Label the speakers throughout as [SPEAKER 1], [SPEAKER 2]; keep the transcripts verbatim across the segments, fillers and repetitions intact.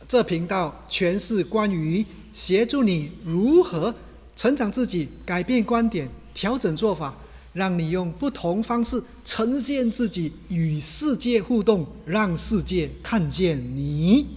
[SPEAKER 1] 这频道全是关于协助你如何成长自己、改变观点、调整做法，让你用不同方式呈现自己，与世界互动，让世界看见你。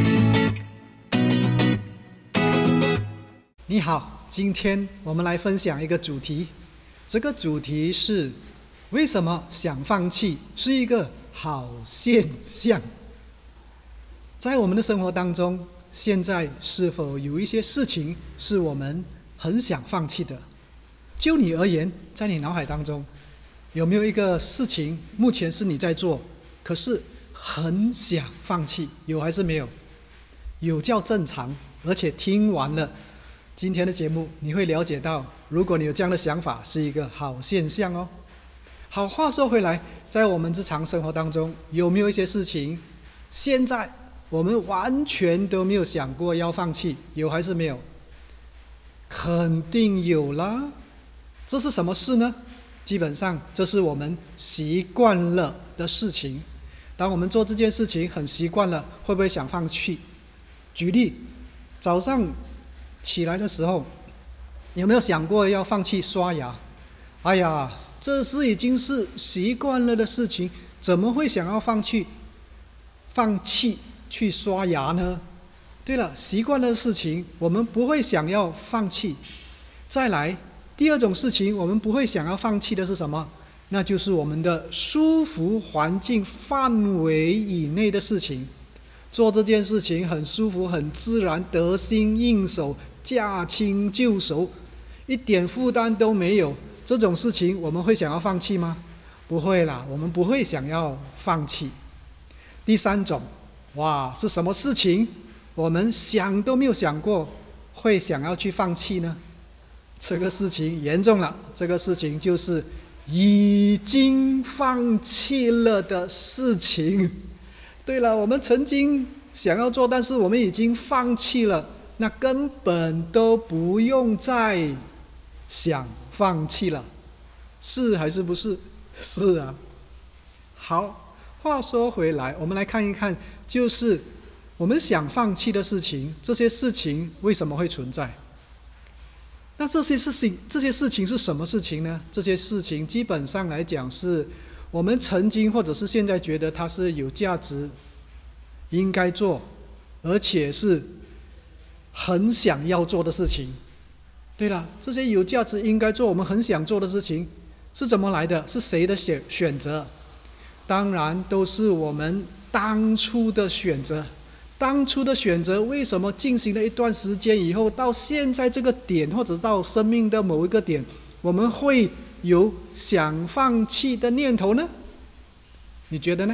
[SPEAKER 1] 你好，今天我们来分享一个主题，这个主题是为什么想放弃是一个好现象。在我们的生活当中，现在是否有一些事情是我们很想放弃的？就你而言，在你脑海当中有没有一个事情目前是你在做，可是很想放弃？有还是没有？有叫正常，而且听完了今天的节目，你会了解到，如果你有这样的想法，是一个好现象哦。好，话说回来，在我们日常生活当中，有没有一些事情现在我们完全都没有想过要放弃？有还是没有？肯定有啦。这是什么事呢？基本上这是我们习惯了的事情。当我们做这件事情很习惯了，会不会想放弃？举例，早上起来的时候，有没有想过要放弃刷牙？哎呀，这是已经是习惯了的事情，怎么会想要放弃放弃去刷牙呢？对了，习惯了的事情，我们不会想要放弃。再来，第二种事情，我们不会想要放弃的是什么？那就是我们的舒服环境范围以内的事情。做这件事情很舒服、很自然、得心应手、驾轻就熟，一点负担都没有。这种事情我们会想要放弃吗？不会啦，我们不会想要放弃。第三种，哇，是什么事情我们想都没有想过会想要去放弃呢？这个事情严重了，这个事情就是已经放弃了的事情。对了，我们曾经想要做，但是我们已经放弃了，那根本都不用再想放弃了，是还是不是？是啊。好，话说回来，我们来看一看，就是我们想放弃的事情，这些事情为什么会存在？那这些事情，这些事情是什么事情呢？这些事情基本上来讲，是我们曾经或者是现在觉得它是有价值、应该做，而且是很想要做的事情。对了，这些有价值、应该做、我们很想做的事情，是怎么来的？是谁的选选择？当然都是我们当初的选择。当初的选择为什么进行了一段时间以后，到现在这个点，或者到生命的某一个点，我们会有想放弃的念头呢？你觉得呢？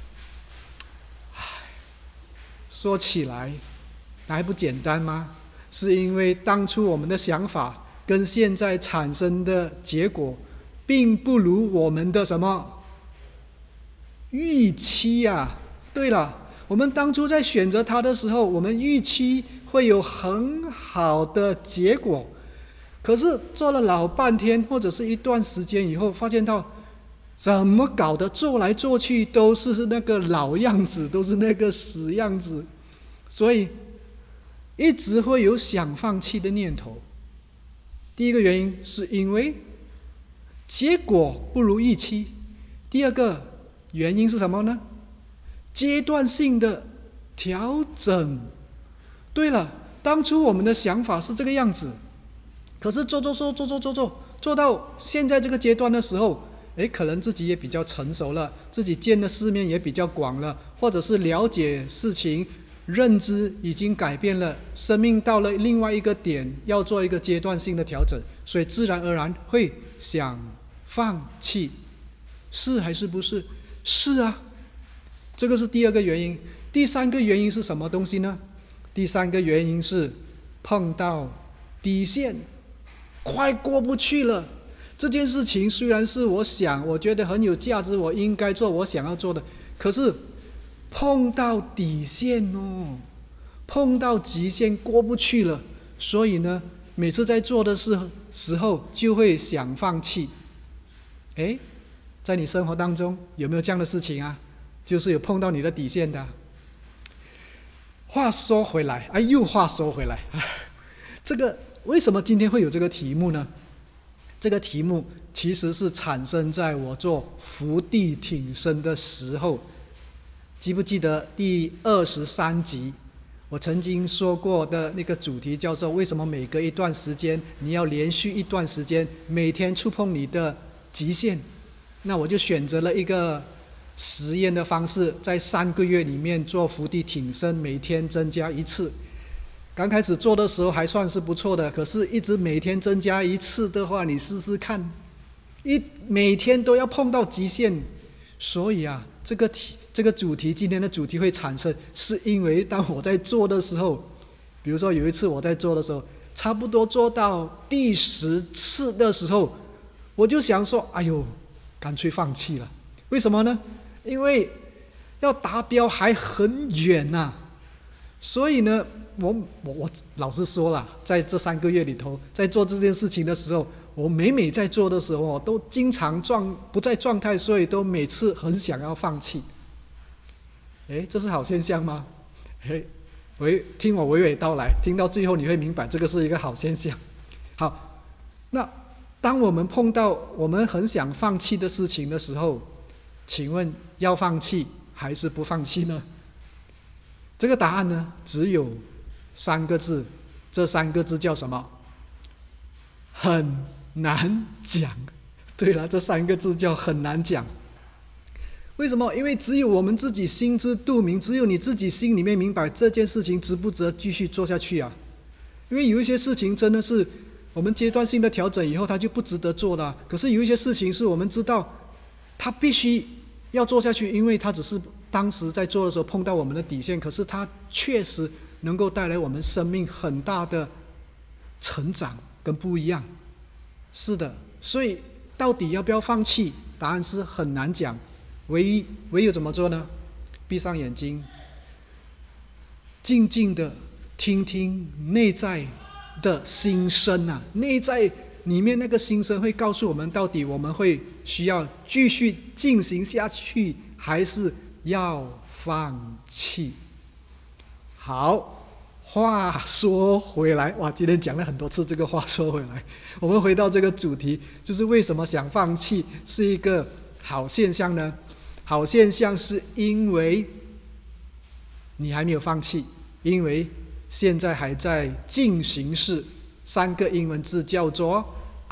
[SPEAKER 1] 说起来还不简单吗？是因为当初我们的想法跟现在产生的结果并不如我们的什么预期啊。对了，我们当初在选择它的时候，我们预期会有很好的结果，可是做了老半天或者是一段时间以后，发现到怎么搞的，做来做去都是那个老样子，都是那个死样子，所以一直会有想放弃的念头。第一个原因是因为结果不如预期，第二个原因是什么呢？阶段性的调整。对了，当初我们的想法是这个样子，可是做做做做做做做做到现在这个阶段的时候，诶，可能自己也比较成熟了，自己见的世面也比较广了，或者是了解事情、认知已经改变了，生命到了另外一个点，要做一个阶段性的调整，所以自然而然会想放弃。是还是不是？是啊。这个是第二个原因。第三个原因是什么东西呢？第三个原因是碰到底线，快过不去了。这件事情虽然是我想，我觉得很有价值，我应该做，我想要做的，可是碰到底线哦，碰到极限过不去了，所以呢，每次在做的时时候就会想放弃。诶，在你生活当中有没有这样的事情啊？就是有碰到你的底线的。 话说回来，哎，又话说回来，这个为什么今天会有这个题目呢？这个题目其实是产生在我做伏地挺身的时候。记不记得第二十三集我曾经说过的那个主题叫做为什么每隔一段时间你要连续一段时间每天触碰你的极限？那我就选择了一个实验的方式，在三个月里面做伏地挺身，每天增加一次。刚开始做的时候还算是不错的，可是一直每天增加一次的话，你试试看，一每天都要碰到极限。所以啊，这个题这个主题今天的主题会产生，是因为当我在做的时候，比如说有一次我在做的时候，差不多做到第十次的时候，我就想说，哎呦，干脆放弃了。为什么呢？因为要达标还很远呐、啊，所以呢，我我我老实说了，在这三个月里头，在做这件事情的时候，我每每在做的时候，都经常状不在状态，所以都每次很想要放弃。诶，这是好现象吗？诶，喂，听我娓娓道来，听到最后你会明白，这个是一个好现象。好，那当我们碰到我们很想放弃的事情的时候，请问要放弃还是不放弃呢？这个答案呢，只有三个字，这三个字叫什么？很难讲。对了，这三个字叫很难讲。为什么？因为只有我们自己心知肚明，只有你自己心里面明白这件事情值不值得继续做下去啊。因为有一些事情真的是我们阶段性的调整以后，它就不值得做了。可是有一些事情是我们知道它必须要做下去，因为它只是当时在做的时候碰到我们的底线，可是它确实能够带来我们生命很大的成长跟不一样。是的，所以到底要不要放弃？答案是很难讲。唯一唯有怎么做呢？闭上眼睛，静静的听听内在的心声啊，内在里面那个心声会告诉我们，到底我们会需要继续进行下去，还是要放弃。好，话说回来，哇，今天讲了很多次这个话说回来，我们回到这个主题，就是为什么想放弃是一个好现象呢？好现象是因为你还没有放弃，因为现在还在进行式，三个英文字叫做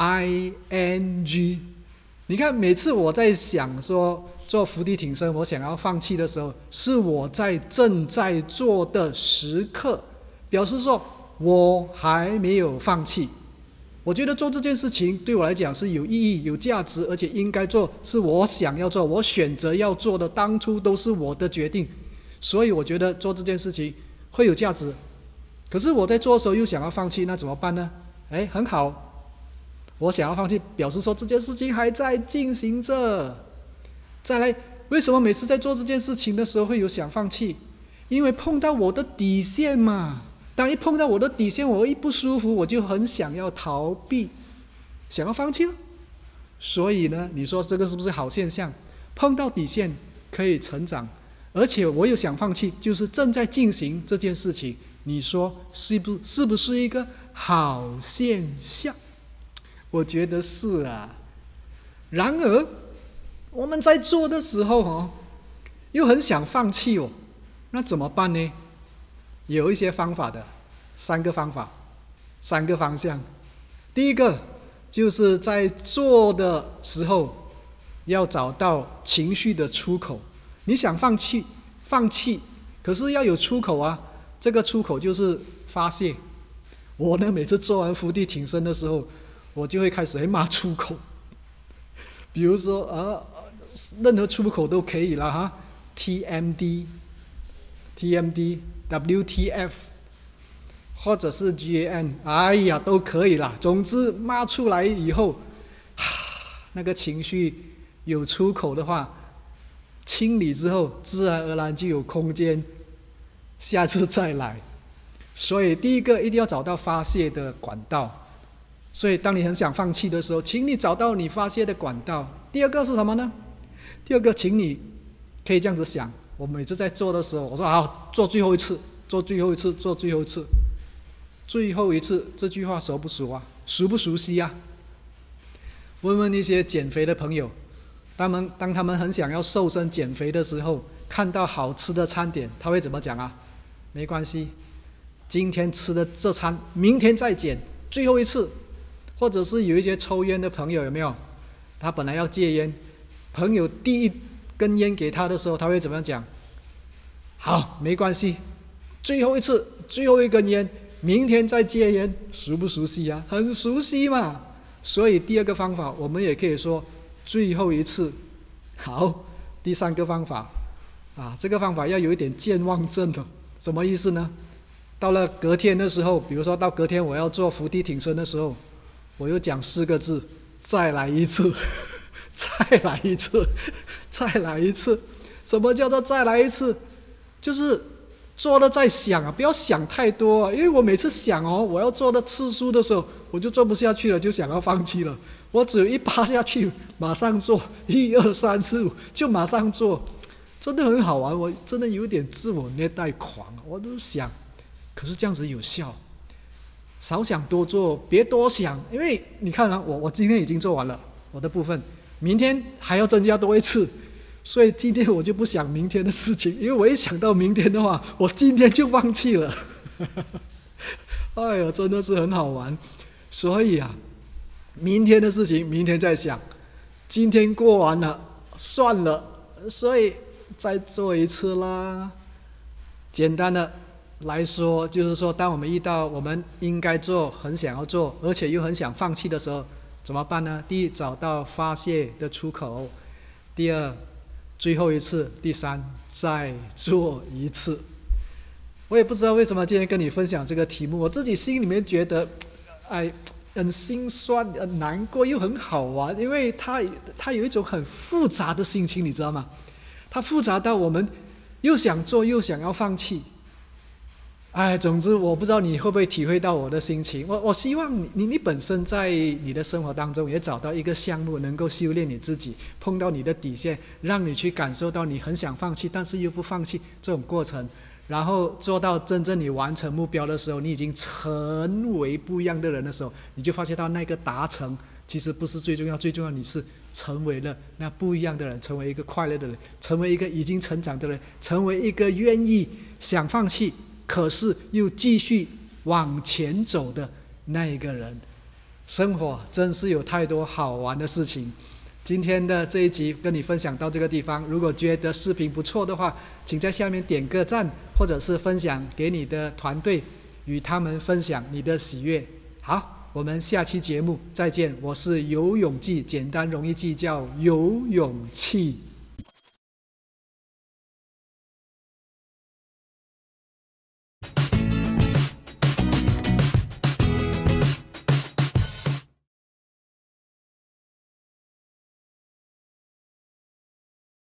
[SPEAKER 1] I N G。 你看每次我在想说做伏地挺身我想要放弃的时候，是我在正在做的时刻，表示说我还没有放弃。我觉得做这件事情对我来讲是有意义、有价值，而且应该做，是我想要做、我选择要做的，当初都是我的决定，所以我觉得做这件事情会有价值。可是我在做的时候又想要放弃，那怎么办呢？哎，很好，我想要放弃，表示说这件事情还在进行着。再来，为什么每次在做这件事情的时候会有想放弃？因为碰到我的底线嘛。当一碰到我的底线，我一不舒服，我就很想要逃避，想要放弃了。所以呢，你说这个是不是好现象？碰到底线可以成长，而且我有想放弃，就是正在进行这件事情。你说是不是不是一个好现象？我觉得是啊。然而我们在做的时候哦，又很想放弃哦，那怎么办呢？有一些方法的，三个方法，三个方向。第一个就是在做的时候要找到情绪的出口。你想放弃，放弃，可是要有出口啊。这个出口就是发泄。我呢，每次做完伏地挺身的时候，我就会开始骂出口。比如说，呃，任何出口都可以了哈 ，T M D、T M D、W T F， 或者是 G A N， 哎呀，都可以啦。总之骂出来以后，那个情绪有出口的话，清理之后，自然而然就有空间下次再来。所以第一个一定要找到发泄的管道。所以当你很想放弃的时候，请你找到你发泄的管道。第二个是什么呢？第二个，请你可以这样子想，我每次在做的时候，我说好，做最后一次， 做最后一次，做最后一次，最后一次，这句话熟不熟啊？熟不熟悉啊？问问一些减肥的朋友，他们当他们很想要瘦身减肥的时候，看到好吃的餐点，他会怎么讲啊？没关系，今天吃的这餐，明天再减，最后一次。或者是有一些抽烟的朋友，有没有？他本来要戒烟，朋友递一根烟给他的时候，他会怎么样讲？好，没关系，最后一次，最后一根烟，明天再戒烟。熟不熟悉啊？很熟悉嘛。所以第二个方法，我们也可以说最后一次。好，第三个方法啊，这个方法要有一点健忘症的，什么意思呢？到了隔天的时候，比如说到隔天我要做伏地挺身的时候，我又讲四个字，再来一次，再来一次，再来一次。什么叫做再来一次？就是做了再想啊，不要想太多啊，因为我每次想哦，我要做的次数的时候，我就做不下去了，就想要放弃了。我只有一趴下去，马上做，一二三四五，就马上做，真的很好玩。我真的有点自我虐待狂，我都想，可是这样子有效。少想多做，别多想，因为你看啊，我我今天已经做完了我的部分，明天还要增加多一次，所以今天我就不想明天的事情，因为我一想到明天的话，我今天就放弃了。哎呀，真的是很好玩。所以啊，明天的事情明天再想，今天过完了算了，所以再做一次啦。简单的来说，就是说，当我们遇到我们应该做、很想要做，而且又很想放弃的时候，怎么办呢？第一，找到发泄的出口；第二，最后一次；第三，再做一次。我也不知道为什么今天跟你分享这个题目，我自己心里面觉得，哎，很心酸、很难过，又很好玩，因为它它有一种很复杂的心情，你知道吗？它复杂到我们又想做，又想要放弃。哎，总之我不知道你会不会体会到我的心情。我我希望你你你本身在你的生活当中也找到一个项目，能够修炼你自己，碰到你的底线，让你去感受到你很想放弃，但是又不放弃这种过程，然后做到真正你完成目标的时候，你已经成为不一样的人的时候，你就发现到那个达成其实不是最重要，最重要你是成为了那不一样的人，成为一个快乐的人，成为一个已经成长的人，成为一个愿意想放弃可是又继续往前走的那一个人。生活真是有太多好玩的事情。今天的这一集跟你分享到这个地方，如果觉得视频不错的话，请在下面点个赞，或者是分享给你的团队，与他们分享你的喜悦。好，我们下期节目再见。我是游泳记，简单容易记，叫游泳气。